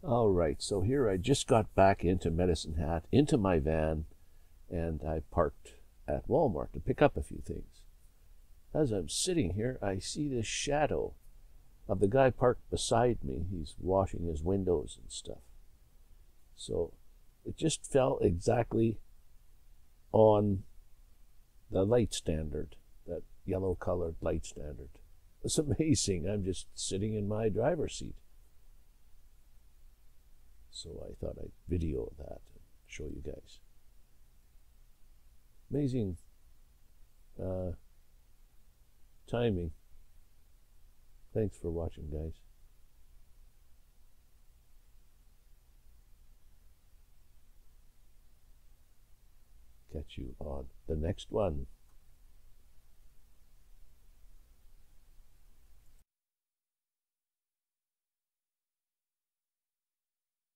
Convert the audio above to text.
All right, so here I just got back into Medicine Hat, into my van, and I parked at Walmart to pick up a few things. As I'm sitting here, I see this shadow of the guy parked beside me. He's washing his windows and stuff. So it just fell exactly on the light standard, that yellow-colored light standard. It's amazing. I'm just sitting in my driver's seat. So I thought I'd video that and show you guys. Amazing timing. Thanks for watching, guys. Catch you on the next one.